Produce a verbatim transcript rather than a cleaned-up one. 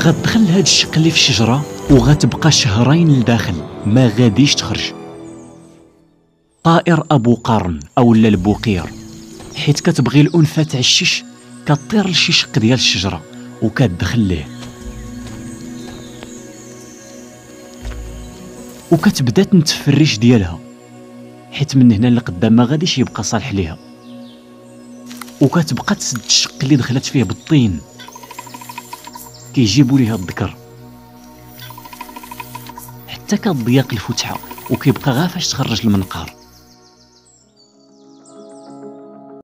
غتدخل لهاد الشق اللي في الشجره وغتبقى شهرين لداخل ما غاديش تخرج. طائر ابو قرن اولا البوقير، حيت كتبغي الانثى تعشش كطير لشي شق ديال الشجره وكتدخل ليه وكتبدا تنتف الريش ديالها، حيت من هنا لقدام ما غاديش يبقى صالح ليها، وكتبقى تسد الشق اللي دخلت فيه بالطين. كيجيبوا ليها الذكر حتى كتضيق الفتحه وكيبقى غير فاش تخرج المنقار.